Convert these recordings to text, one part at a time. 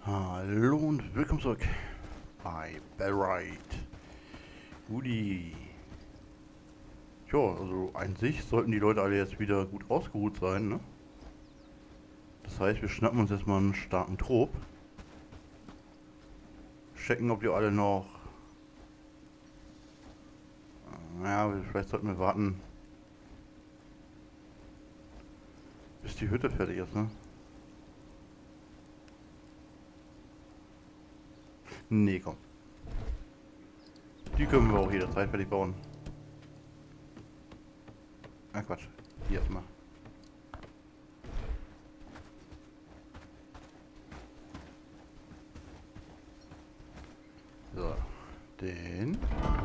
Hallo und willkommen zurück bei Bellride. Guti. Tja, also an sich sollten die Leute alle jetzt wieder gut ausgeruht sein, ne? Das heißt, wir schnappen uns jetzt mal einen starken Trop. Checken, ob die alle noch... Naja, vielleicht sollten wir warten, bis die Hütte fertig ist, ne? Nee, komm. Die können wir auch jederzeit fertig bauen. Ah, Quatsch. Hier erstmal. So. Den.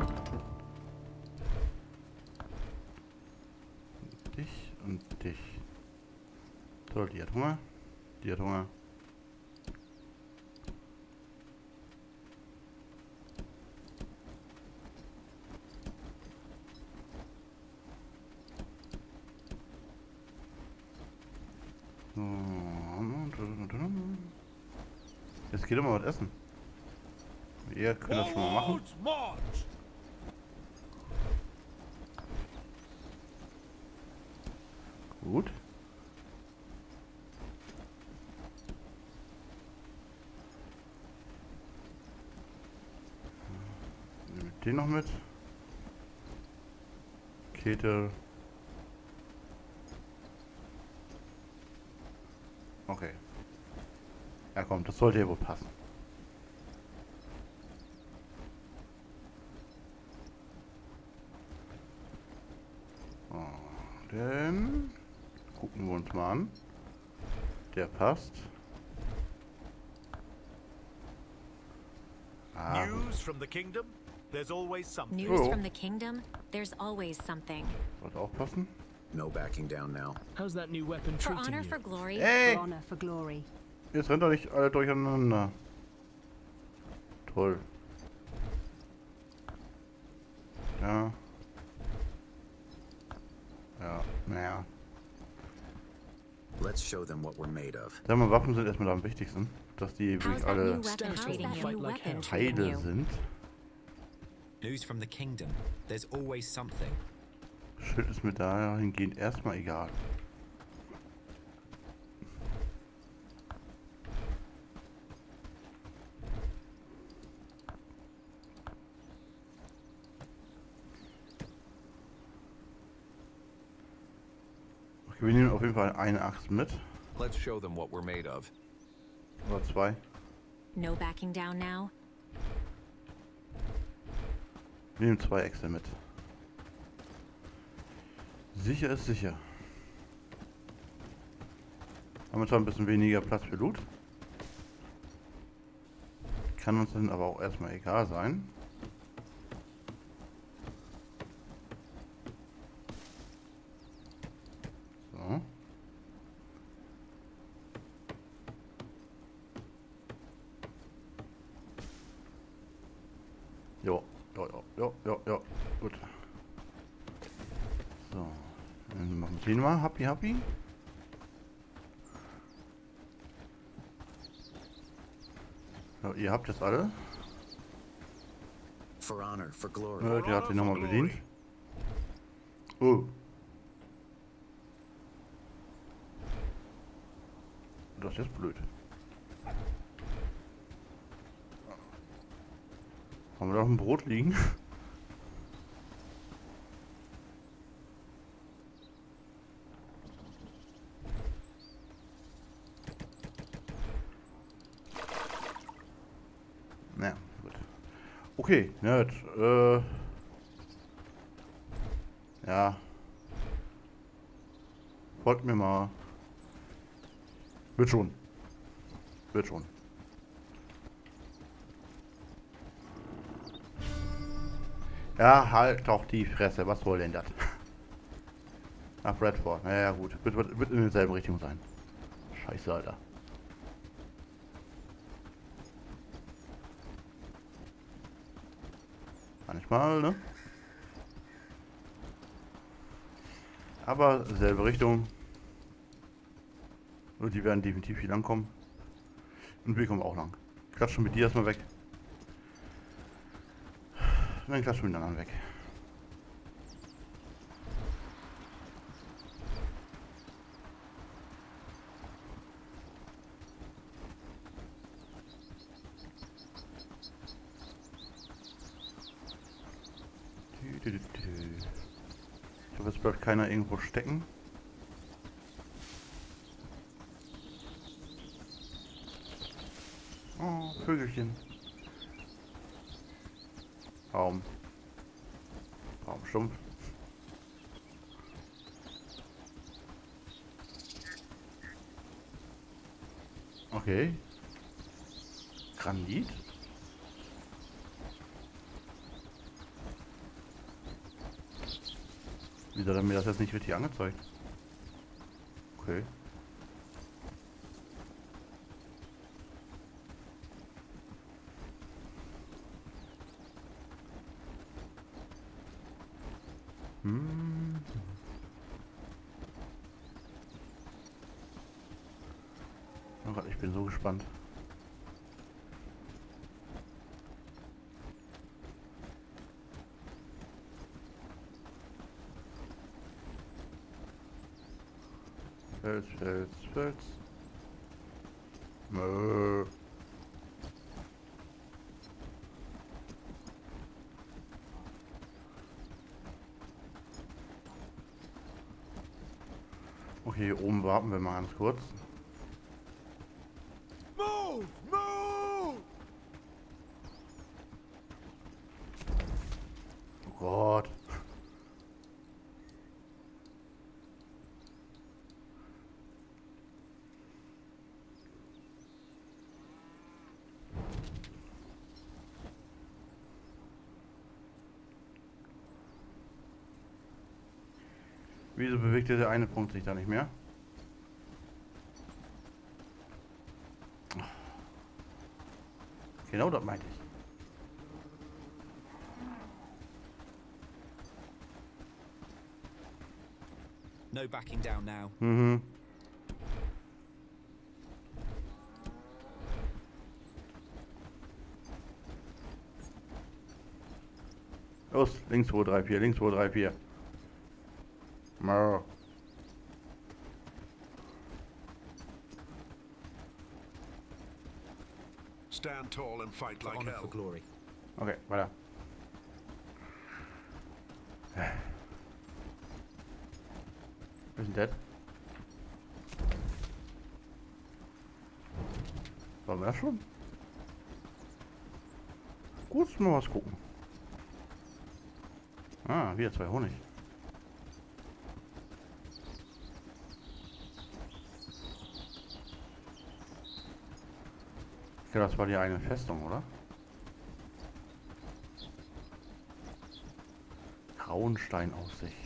Dich und dich. So, die hat Hunger. Die hat Hunger. Jetzt geht immer was essen. Wir können das schon mal machen. Gut. Nehmen wir den noch mit. Käthe. Okay. Ja komm, das sollte ja wohl passen. Den gucken wir uns mal an. Der passt. News from the kingdom? There's always something. News from the kingdom? There's always something. Sollte auch passen. No backing down now. How's that new weapon For treating honor, you? for glory. Ey! For honor, for glory. Jetzt rennt doch nicht alle durcheinander. Toll. Ja. Ja, naja. Let's show them what we're made of. Sag mal, Waffen sind erstmal am wichtigsten. Dass die How's wirklich that alle new weapon treating you? Fight like hell. Treating heile you? sind. News from the kingdom. There's always something. Schild ist mir dahingehend erstmal egal. Okay, wir nehmen auf jeden Fall eine Axt mit. Let's show them what we're made of. Oder zwei. No backing down now. Wir nehmen zwei Äxte mit. Sicher ist sicher. Haben wir zwar ein bisschen weniger Platz für Loot. Kann uns dann aber auch erstmal egal sein. So. Jo. Gut. So. Dann machen wir den mal. Happy. Ja, ihr habt das alle. For honor, for glory. Ja, der hat sich nochmal bedient. Oh. Das ist jetzt blöd. Haben wir da noch ein Brot liegen? Naja, gut. Okay, ja, ja. Folgt mir mal. Wird schon. Ja, halt doch die Fresse. Was soll denn das? Nach Bradford. Naja, gut. Wird in derselben Richtung sein. Scheiße, Alter. Manchmal, ne? Aber selbe Richtung. Und die werden definitiv hier langkommen. Und wir kommen auch lang. Klatschen mit dir erstmal weg. Und dann klatschen wir mit den anderen weg. Ich hoffe, jetzt bleibt keiner irgendwo stecken. Oh, Vögelchen. Baum. Baumstumpf. Okay. Granit. Wieso hat er mir das jetzt nicht richtig angezeigt? Okay. Oh Gott, ich bin so gespannt. Fels, Fels, Fels. Mö. Okay, hier oben warten wir mal ganz kurz. Move! Move! Oh Gott. Wieso bewegt der eine Punkt sich da nicht mehr? Genau das meinte ich. No backing down now. Mhm. Los, links 2, 3, 4, links 2, 3, 4. Mör. Stand tall and fight For like honor, for hell. glory. Okay, weiter. Wir sind dead. Wollen wir das schon? Gut, mal was gucken. Ah, wieder 2 Honig. Ich glaube, das war die eine Festung, oder? Grauensteinaussicht.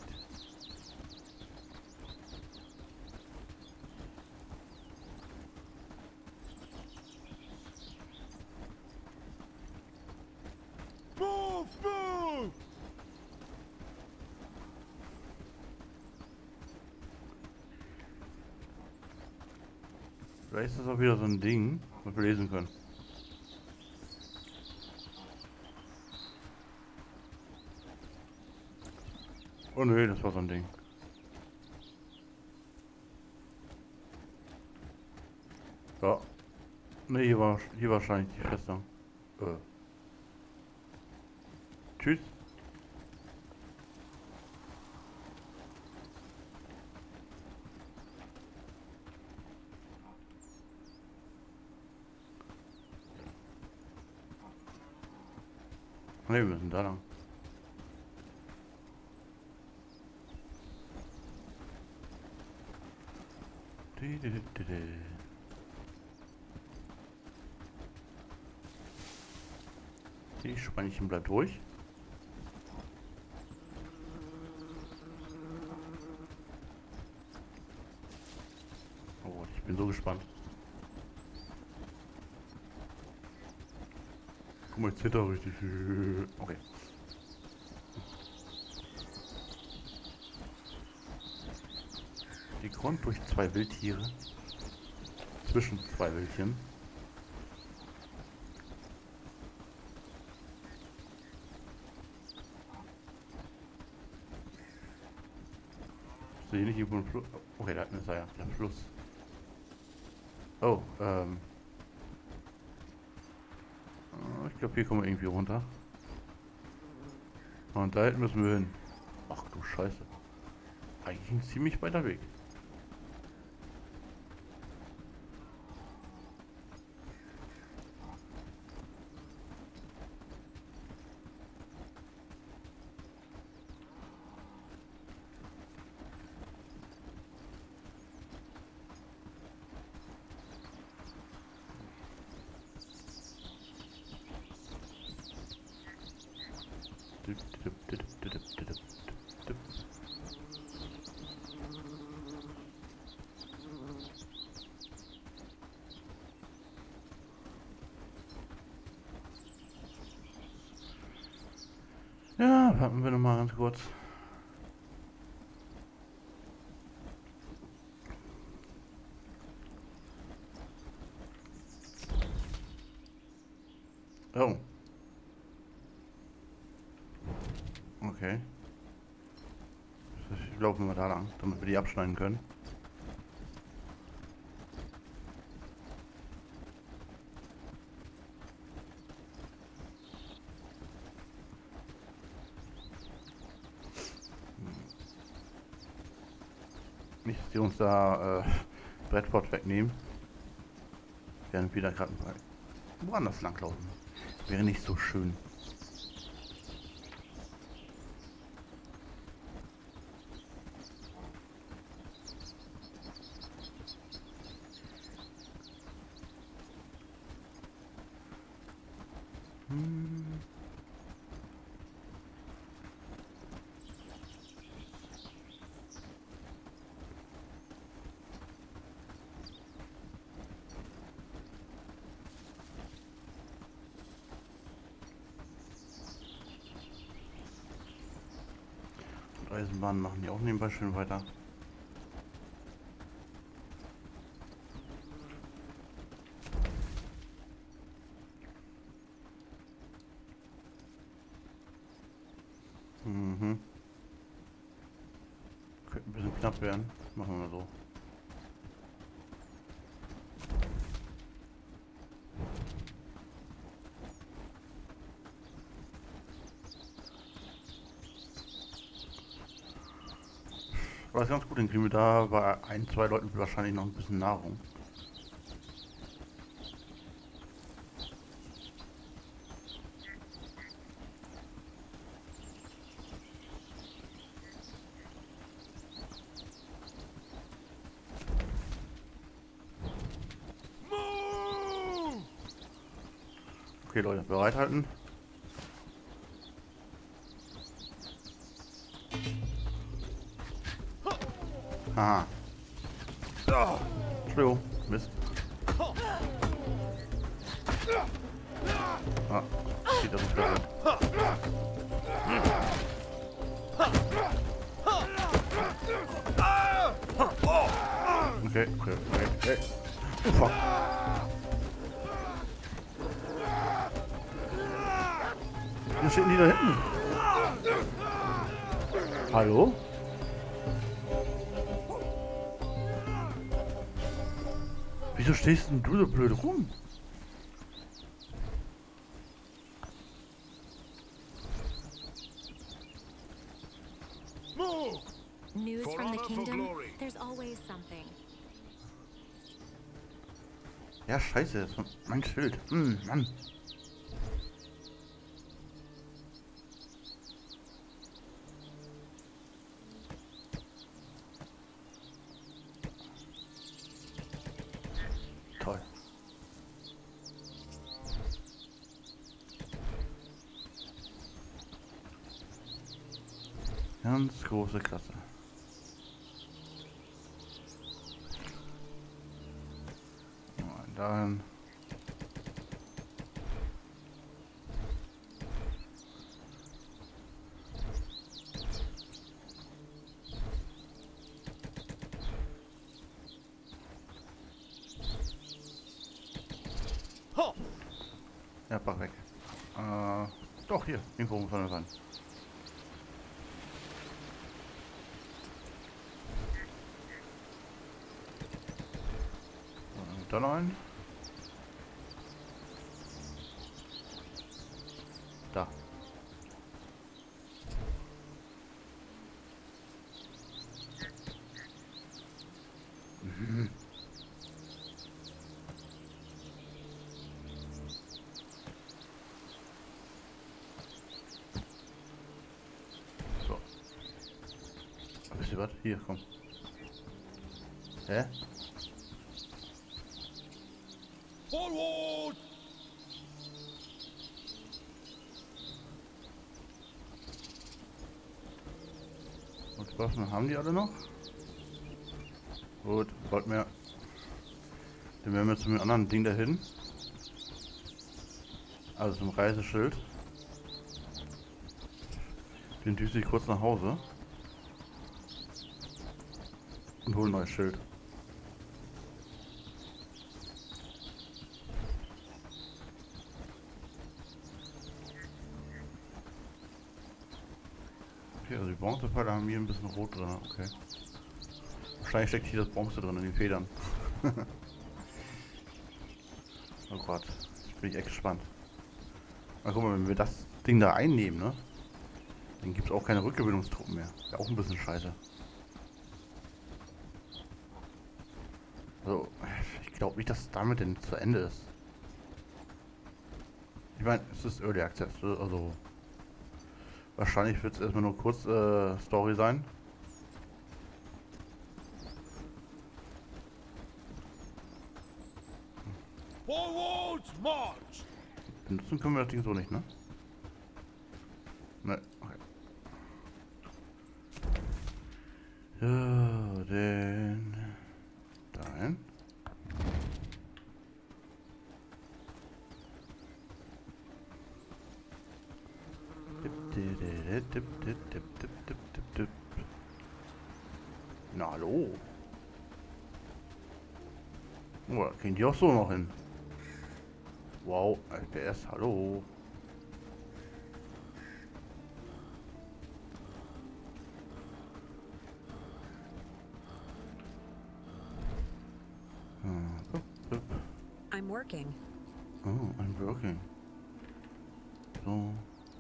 Move! Move! Vielleicht ist das auch wieder so ein Ding, was wir lesen können. Oh nö, das war so ein Ding. Ja. Ne, hier war wahrscheinlich die Festung. Tschüss. Ne, wir müssen da lang. Die Schweinchen bleibt ruhig. Oh, ich bin so gespannt. Guck mal, ich zitter richtig. Okay. Die Grund durch 2 Wildtiere. Zwischen 2 Wildchen. Sehe nicht irgendwo einen Fluss. Okay, da hinten ist er ja, der Fluss. Oh, ich glaube, hier kommen wir irgendwie runter. Und da hinten müssen wir hin. Ach du Scheiße. Eigentlich ein ziemlich weiter Weg. Ja, warten wir noch mal ganz kurz. Oh. Okay. Laufen wir da lang, damit wir die abschneiden können. Nicht, dass die uns da Brettfort wegnehmen. Während wir da gerade woanders langlaufen. Wäre nicht so schön. Eisenbahnen machen die auch nebenbei schön weiter. Mhm. Könnte ein bisschen knapp werden. Machen wir mal so. Aber ist ganz gut, dann kriegen wir da bei ein, zwei Leuten wahrscheinlich noch ein bisschen Nahrung. Move! Okay Leute, bereithalten. Aha. Entschuldigung, Mist. Ah, sieht das nicht besser. Okay. Oh, fuck. Wo stehen die da hinten? Hallo? Wieso stehst denn du so blöd rum? Move! News For from the honor, for kingdom? glory. There's always something. Ja, scheiße, das war mein Schild. Mann. Toll. Ganz große Klasse. Und dann. Ja, pack weg. Doch, hier, irgendwo muss er sein. da noch einen? Da. Mhm. So. Wisst ihr was? Hier, komm. Hä? Forward! Und Waffen haben die alle noch? Gut, bald mehr. Dann werden wir zu dem anderen Ding dahin. Also zum Reiseschild. Den düse ich kurz nach Hause. Und hole ein neues Schild. Okay, also die Bronzepfeile haben hier ein bisschen rot drin, okay. Wahrscheinlich steckt hier das Bronze drin in den Federn. Oh Gott, jetzt bin ich echt gespannt. Na guck mal, wenn wir das Ding da einnehmen, ne? Dann gibt es auch keine Rückgewinnungstruppen mehr. Ist ja auch ein bisschen scheiße. Also, ich glaube nicht, dass es damit denn zu Ende ist. Ich meine, es ist Early Access, also wahrscheinlich wird es erstmal nur kurz Story sein. Forward march! Benutzen können wir das Ding so nicht, ne? Ne, okay. So, den dahin. Na hallo. Oh, da kriegen die auch so noch hin. Wow, FPS, hallo. I'm working. Oh, I'm working. So.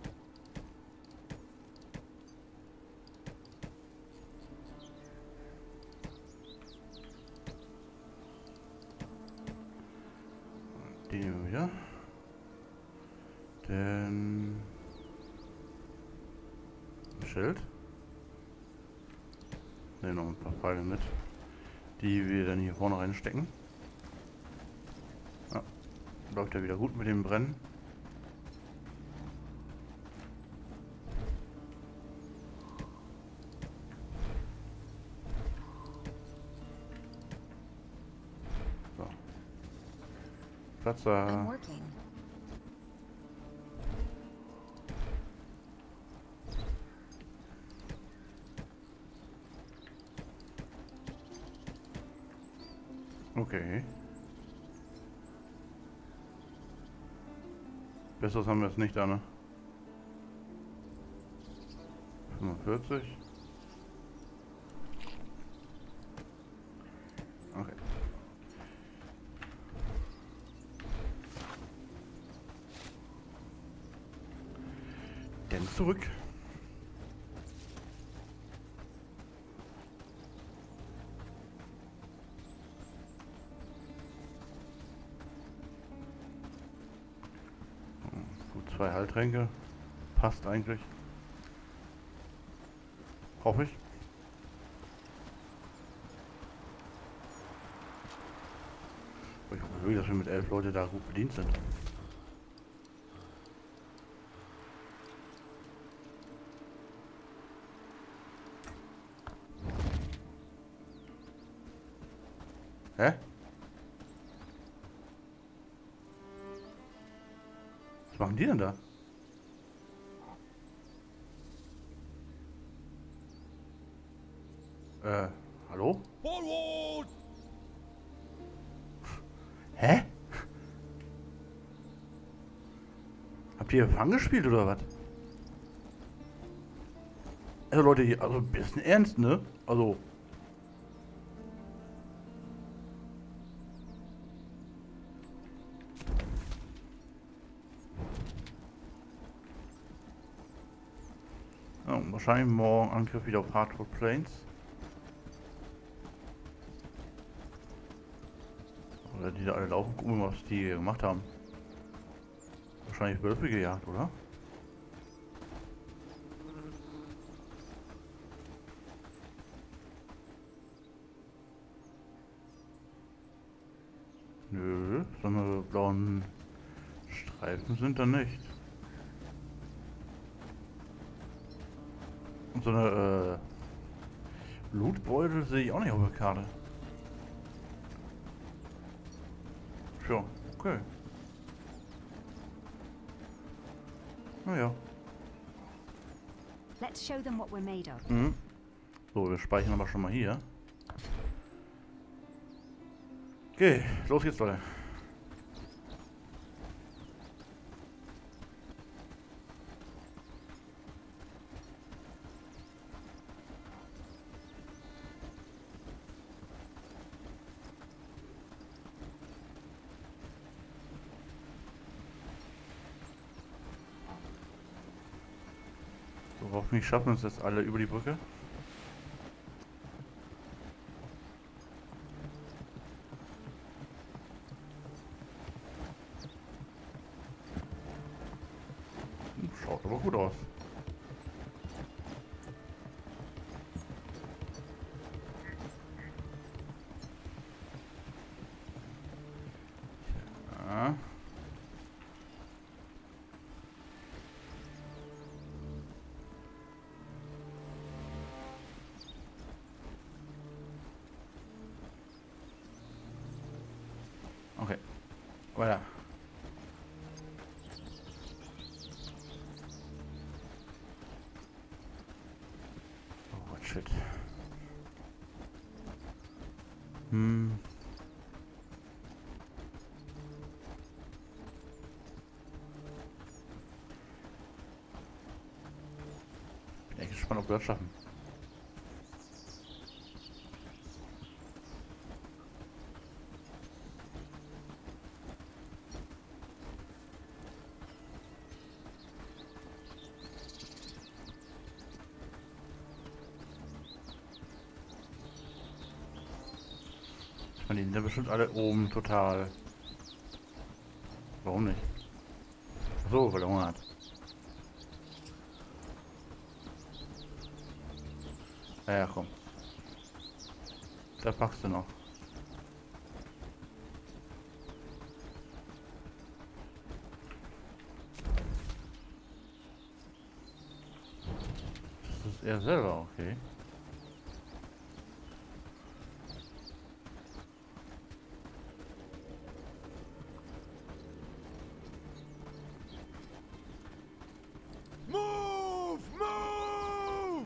Den nehmen wir wieder. Dann ein Schild. Ne, noch ein paar Pfeile mit, die wir dann hier vorne reinstecken. Ja, läuft ja wieder gut mit dem Brennen. So. Platzer. I'm working. Okay. Besseres haben wir jetzt nicht da, ne? 45. Okay. Dann zurück. Gut, 2 Heiltränke. Passt eigentlich. Hoffe ich. Aber ich hoffe wirklich, dass wir mit 11 Leute da gut bedient sind. Hä? Was machen die denn da? Hallo? Forward! Hä? Habt ihr Fang gespielt oder was? Also Leute, hier, also ein bisschen ernst, ne? Also. Wahrscheinlich morgen Angriff wieder auf Hardwood Plains. Oder die da alle laufen, gucken wir, was die gemacht haben. Wahrscheinlich Wölfe gejagt, oder? Nö, so eine blauen Streifen sind da nicht. Und so eine Blutbeutel sehe ich auch nicht auf der Karte. Tja, okay. Naja. Let's show them what we're made of. Mhm. So, wir speichern aber schon mal hier. Okay, los geht's, Leute. So, hoffentlich schaffen wir es jetzt alle über die Brücke. Schaut aber gut aus. Ja. Okay. Weiter. Oh, shit. Bin echt gespannt, ob wir das schaffen. Ich meine, die sind ja bestimmt alle oben total. Warum nicht? So, weil er Hunger hat. Ja, komm. Da packst du noch. Das ist er selber, okay. Move! Move!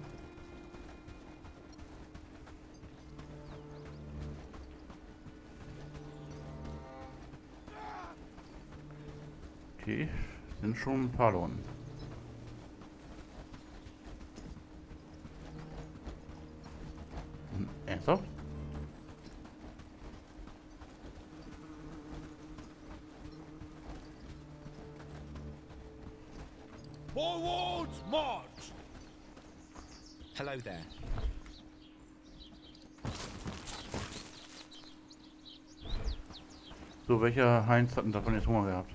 Okay, sind schon ein paar da unten. Ernsthaft? Forwards, march! Hello there. So, welcher Heinz hat denn davon jetzt Hunger gehabt?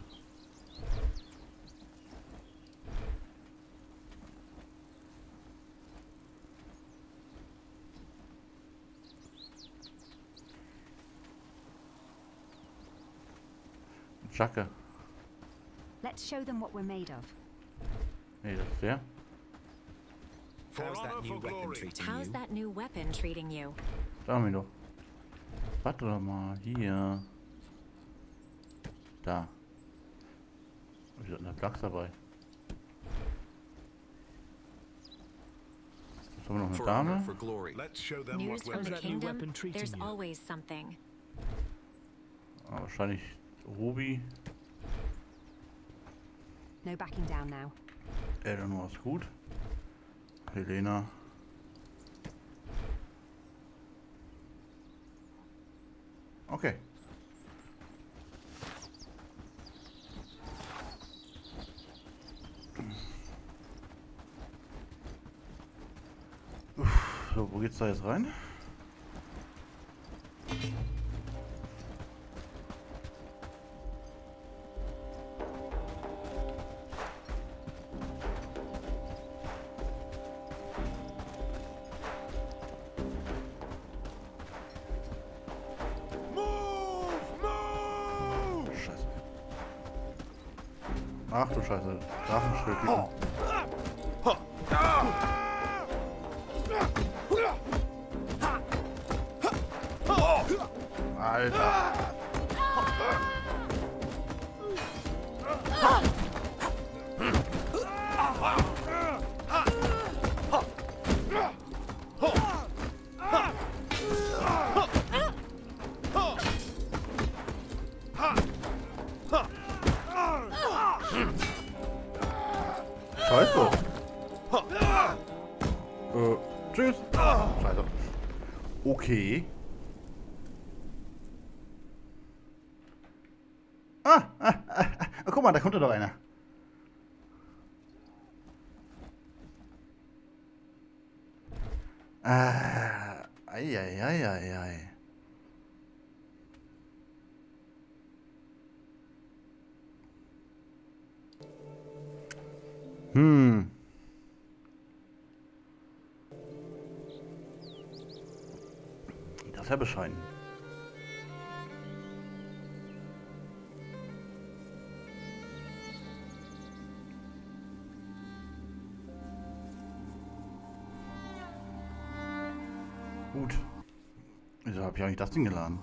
Jacke. Let's show them what we're made of. Nee, das ist der. How's that new weapon treating How's you? that new weapon treating you? Da haben wir doch. Warte doch mal, hier. Da. Wir hatten eine Flachs dabei. Was haben wir noch, eine For honor, Dame? for glory. Let's show them News what from the we're kingdom? There's always something. Ah, wahrscheinlich Ruby. No backing down now. Eleanor ist gut. Helena. Okay. So, wo geht's da jetzt rein? Scheiße. Ach du Scheiße. Drachenschild. Alter. Scheiße. Tschüss. Scheiße. Okay. Guck mal, da kommt doch einer. Ei. Das ist ja bescheiden. Gut. Wieso habe ich eigentlich das Ding geladen?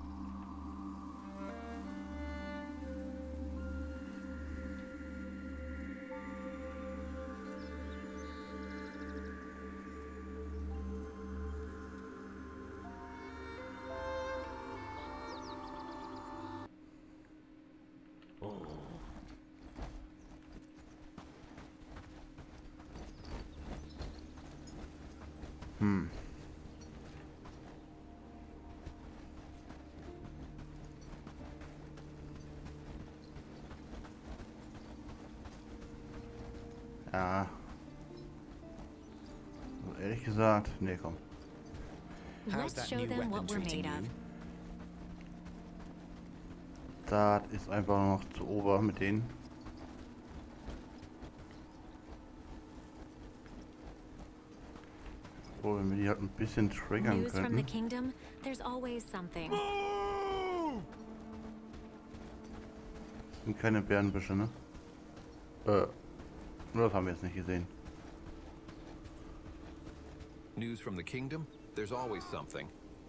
Ja. Also ehrlich gesagt, nee, komm. How's Let's that show new them weapon what we're treating made you? of. Das ist einfach noch zu ober mit denen. Oh, wenn wir die halt ein bisschen triggern News from the könnten. kingdom? There's always something. Move! Das sind keine Bärenbüsche, ne? Nur das haben wir jetzt nicht gesehen. News from the kingdom? There's always something.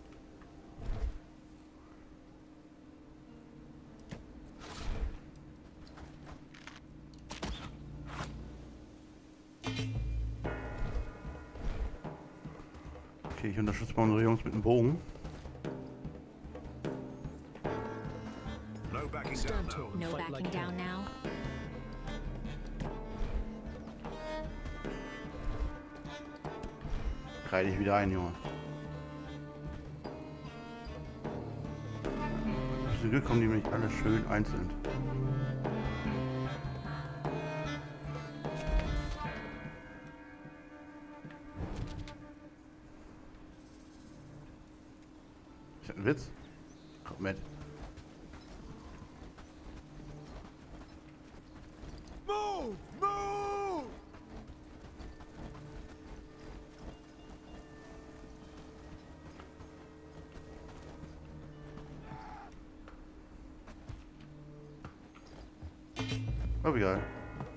Okay, ich unterstütze mal unsere Jungs mit dem Bogen. No backing down now. No backing down now. Greif dich wieder ein, Junge. Zum Glück kommen die nämlich alle schön einzeln. Ist das ein Witz? Kommt mit. Move! Move! Oh, wie geil.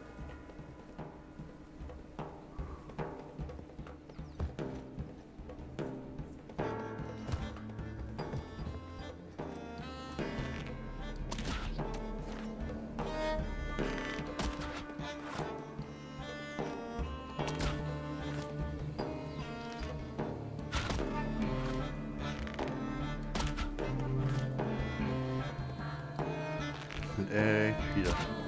Sind echt viele.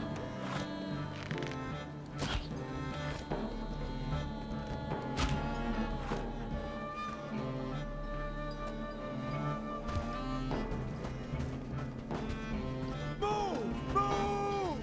Move! Move!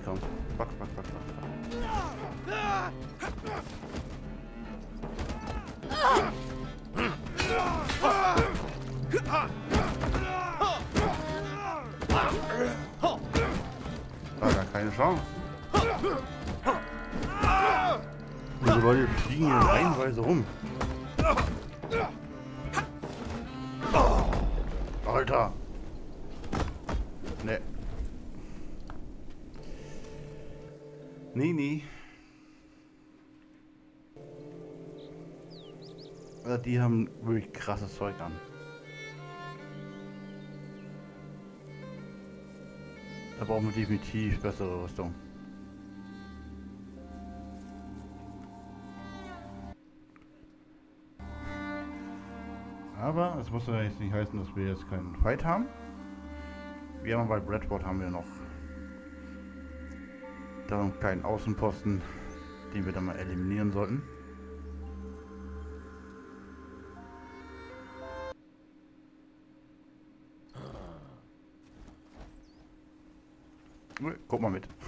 kommt. Fuck, fuck, fuck, fuck, fuck. War gar keine Chance. Diese Leute fliegen hier reihenweise rum. Alter. Ne. Nee. Also die haben wirklich krasses Zeug an. Da brauchen wir definitiv bessere Rüstung. Aber es muss ja jetzt nicht heißen, dass wir jetzt keinen Fight haben. Wir haben bei Bradford haben wir noch da einen kleinen Außenposten, den wir dann mal eliminieren sollten. Guck mal mit.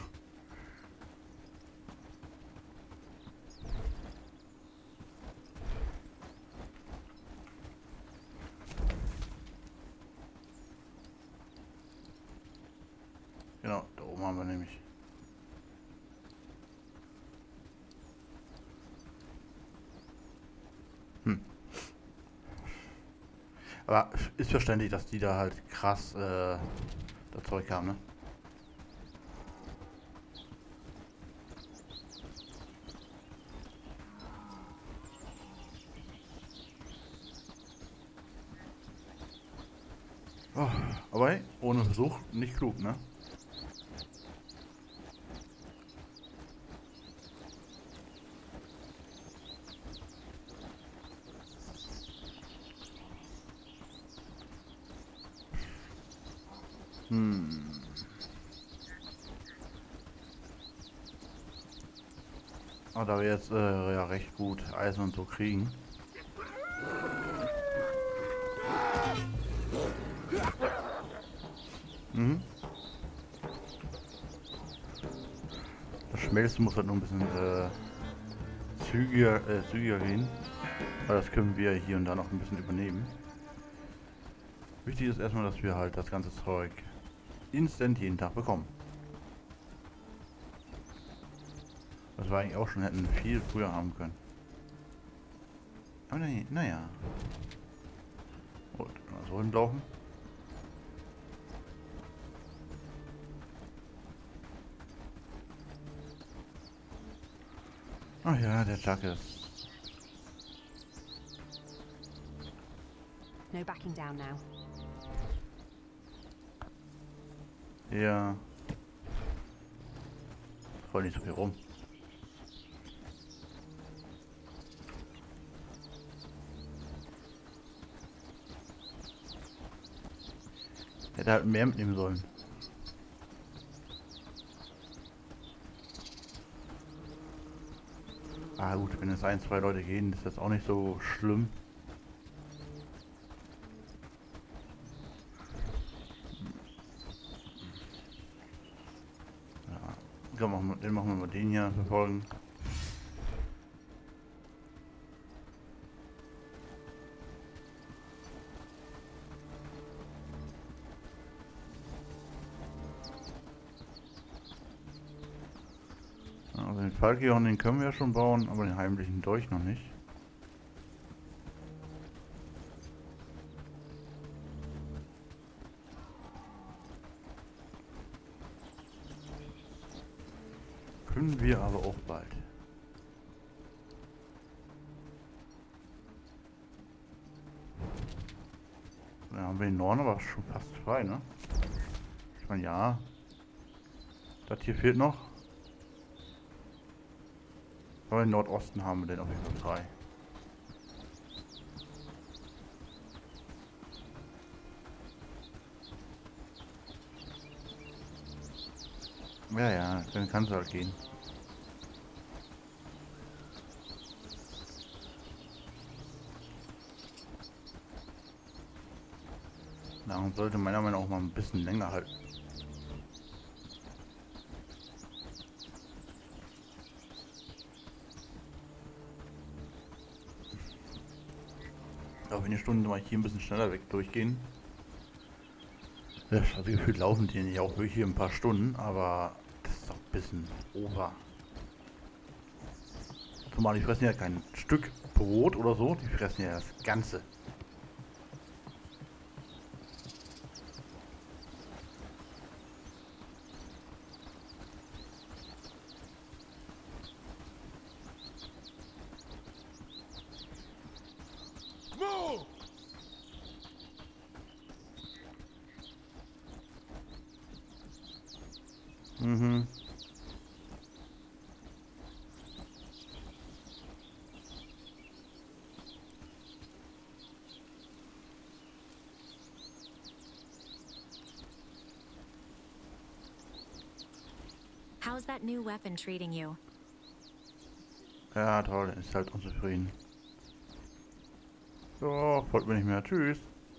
Genau, da oben haben wir nämlich. Aber ist verständlich, dass die da halt krass das Zeug haben, ne? Oh, aber hey, ohne Versuch nicht klug, ne? Aber da wir jetzt ja recht gut Eisen und so kriegen. Das Schmelzen muss halt noch ein bisschen zügiger gehen. Aber das können wir hier und da noch ein bisschen übernehmen. Wichtig ist erstmal, dass wir halt das ganze Zeug instant jeden Tag bekommen. Was wir eigentlich auch schon hätten viel früher haben können. Aber nee, naja. Gut, so hinlaufen. Ach ja, der Chuck ist. No backing down now. Ja. Voll nicht so viel rum. Hätte halt mehr mitnehmen sollen. Ah gut, wenn es 1, 2 Leute gehen, ist das auch nicht so schlimm. Ja, dann machen wir mal den hier verfolgen. Also den Falkion, den können wir ja schon bauen, aber den heimlichen Dolch noch nicht. Können wir aber auch bald. Dann haben wir den Norden aber schon fast frei, ne? Ich meine, ja. Das hier fehlt noch. Aber im Nordosten haben wir den auf jeden Fall frei. Ja, dann kann es halt gehen. Darum sollte meiner Meinung nach auch mal ein bisschen länger halten. Aber wenn die Stunden mal hier ein bisschen schneller weg durchgehen. Ja, also gefühlt laufen die nicht auch wirklich ein paar Stunden, aber das ist doch ein bisschen over. Zumal die fressen ja kein Stück Brot oder so, die fressen ja das Ganze. Move! Mhm. How's that new weapon treating you? Ja, toll, ist halt unzufrieden. So, folgt mir nicht mehr. Tschüss.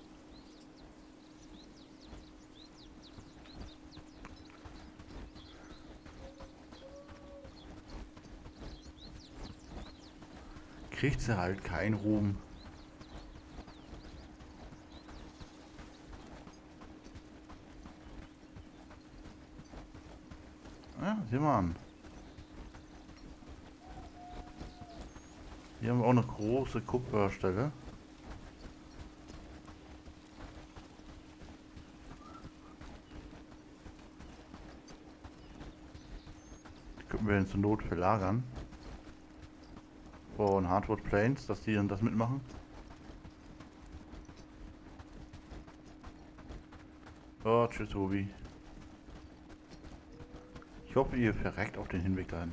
Kriegt sie halt keinen Ruhm. Ja, sieh mal an. Hier haben wir auch eine große Kupferstelle. Die könnten wir zur Not verlagern. Von Hardwood Plains, dass die dann das mitmachen. Oh, tschüss, Ruby. Ich hoffe, ihr verreckt auf den Hinweg dahin.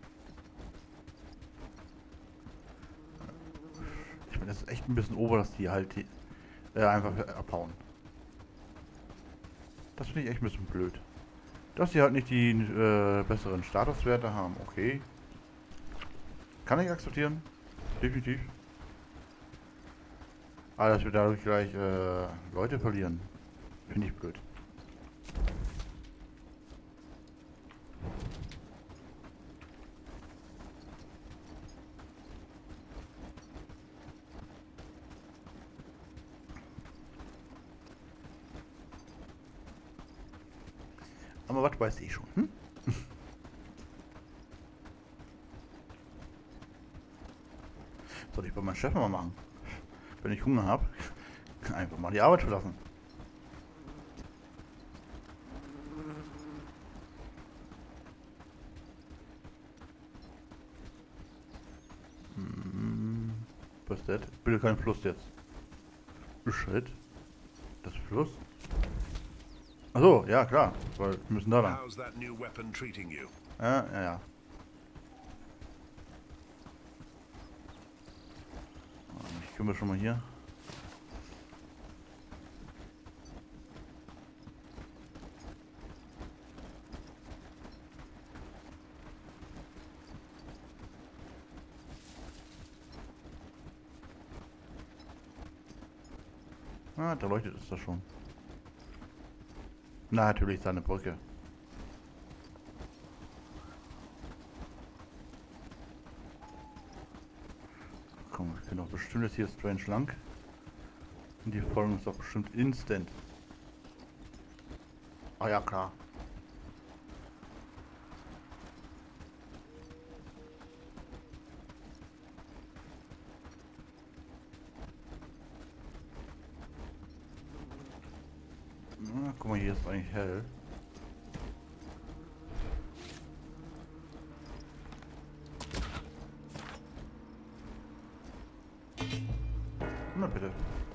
Ich meine, das ist echt ein bisschen ober, dass die halt einfach abhauen. Das finde ich echt ein bisschen blöd. Dass sie halt nicht die besseren Statuswerte haben. Okay. Kann ich akzeptieren. Definitiv. Aber dass wir dadurch gleich Leute verlieren, finde ich blöd. Aber was weiß ich schon, hm? Soll ich bei meinem Chef mal machen? Wenn ich Hunger habe, einfach mal die Arbeit verlassen. Was ist das? Bitte kein Fluss jetzt. Schritt. Das Fluss? Achso, ja klar, weil wir müssen da lang. How's that new weapon treating you? Ja. Ich kümmere schon mal hier. Ah, da leuchtet es da schon. Na, natürlich seine Brücke. Komm, wir können doch bestimmt jetzt hier strange lang. Und die folgen uns doch bestimmt instant. Ah ja, klar. Na, guck mal, hier ist eigentlich hell. Na bitte.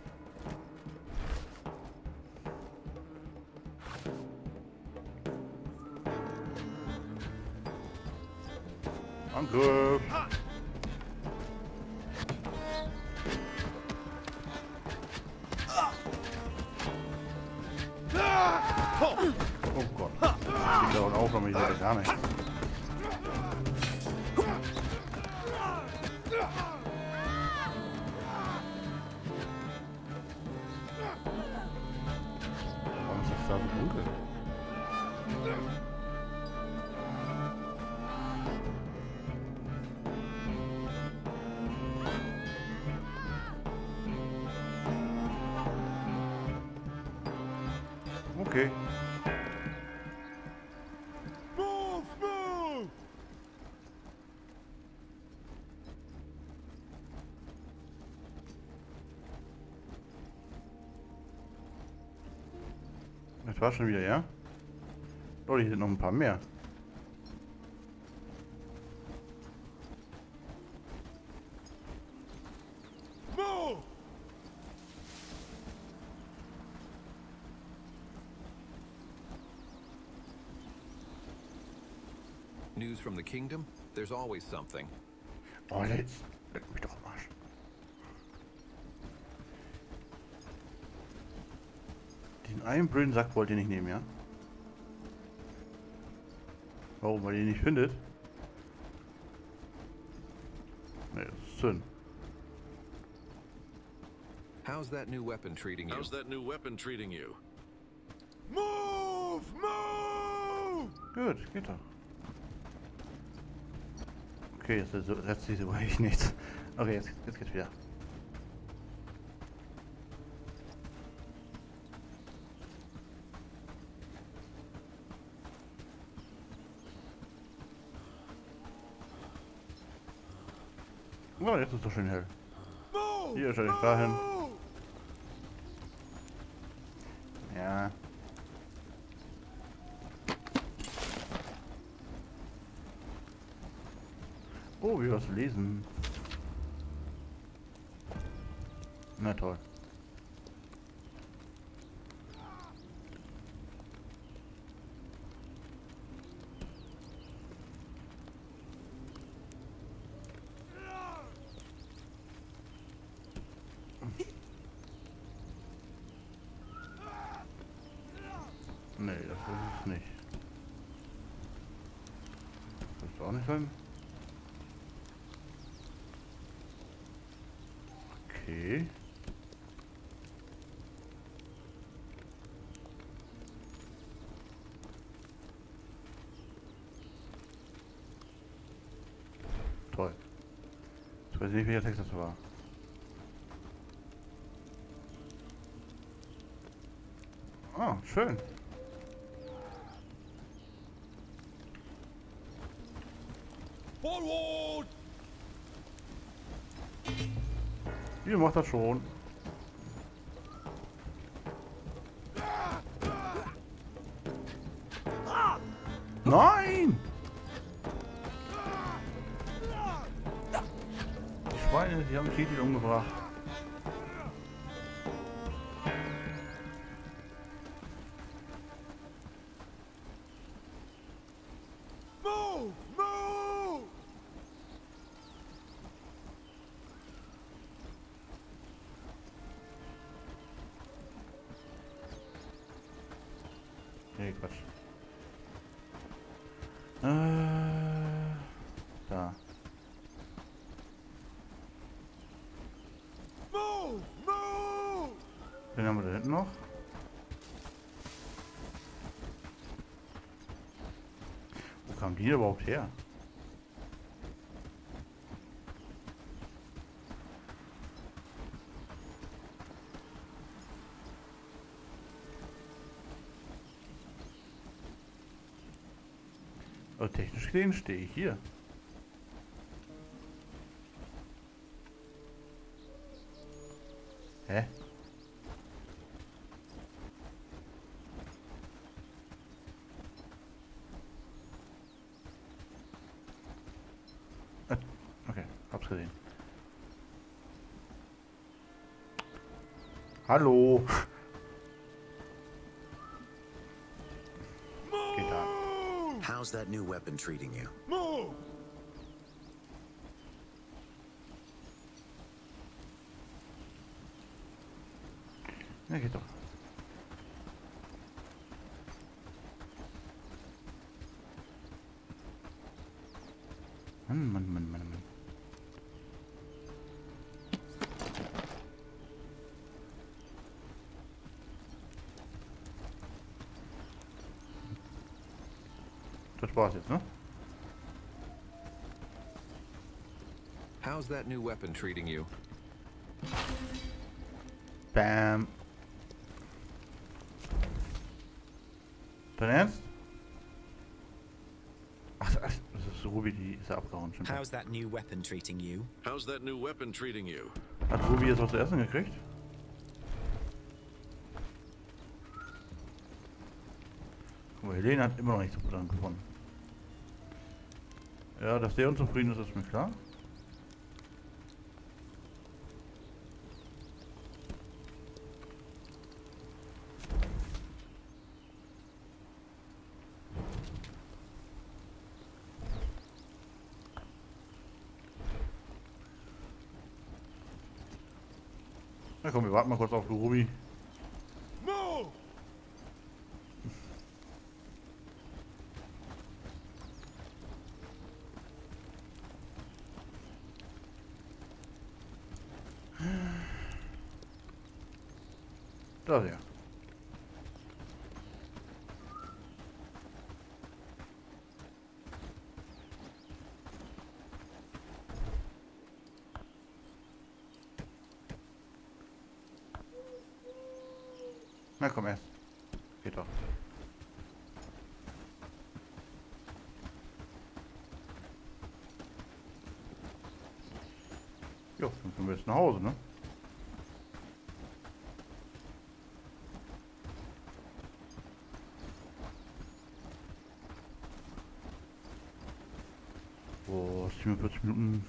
Angriff! Oh Gott. Ich dauert auf, aber ich sehe gar nicht. Warum ist das da so dunkel? Okay. Move! Move! Das war schon wieder, ja? Oh, hier sind noch ein paar mehr. Move! News from the kingdom? There's always something. Oh, jetzt. Leck mich doch am Arsch. Den einen blöden Sack wollt ihr nicht nehmen, ja? Warum? Weil ihr ihn nicht findet? Ne, das ist Sinn. How's that new weapon treating you? How's that new weapon treating you? Move! Move! Gut, geht doch. Okay, jetzt setzt sich so eigentlich nichts. Okay, jetzt geht's wieder. Oh, jetzt ist doch schön hell. Move! Hier stell dich dahin. Move! Ja. Oh, wie was lesen. Na toll. Nee, das ist es nicht. Das ist auch nicht sein. Okay. Toll. Ich weiß nicht, welcher Text das war. Ah, schön. Forward! Ihr macht das schon. Nein! Die Schweine, die haben Titel umgebracht. Move! Move! Nee, Quatsch. Da. Move! Move! Den haben wir da hinten noch. Wo kamen die überhaupt her? Also technisch gesehen stehe ich hier. Hä? Okay, hab's gesehen. Hallo. Geht da. How's that new weapon treating you? Move! Ja, geht doch. Mann. Das war's jetzt, ne? How's that new weapon treating you? Bam. Dein Ernst? Ach, das ist Ruby, die ist ja abgehauen. Stimmt. How's that new weapon treating you? How's that new weapon treating you? Hat Ruby jetzt was zu essen gekriegt? Guck mal, Helene hat immer noch nicht so gut gewonnen. Ja, dass der unzufrieden ist mir klar. Na komm, wir warten mal kurz auf Ruby. Move! Da ist er. Na komm erst. Geht doch. Jo, dann können wir jetzt nach Hause, ne? Oh, 47 Minuten.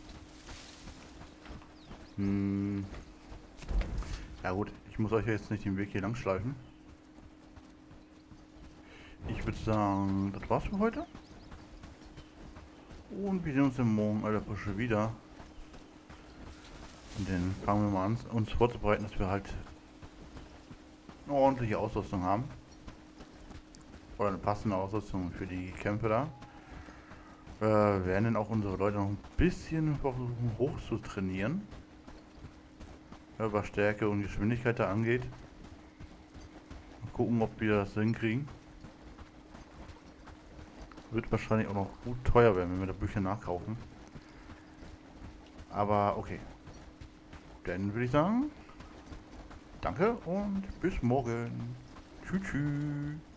Ja gut, ich muss euch jetzt nicht den Weg hier lang schleifen. Ich würde sagen, das war's für heute. Und wir sehen uns im Morgen aller Frische wieder. Und dann fangen wir mal an, uns vorzubereiten, dass wir halt eine ordentliche Ausrüstung haben. Oder eine passende Ausrüstung für die Kämpfe da. Wir werden dann auch unsere Leute noch ein bisschen versuchen hoch zu trainieren. Ja, was Stärke und Geschwindigkeit da angeht. Mal gucken, ob wir das hinkriegen. Wird wahrscheinlich auch noch gut teuer werden, wenn wir da Bücher nachkaufen. Aber okay. Dann würde ich sagen, danke und bis morgen. Tschüss.